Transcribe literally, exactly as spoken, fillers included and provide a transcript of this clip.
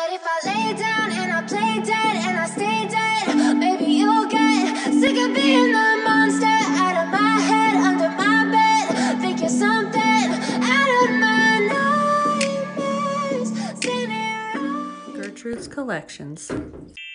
But if I lay down and I play dead and I stay dead, maybe you'll get sick of being the monster out of my head, under my bed. Think you're something out of my nightmares. Gertrude's Collections.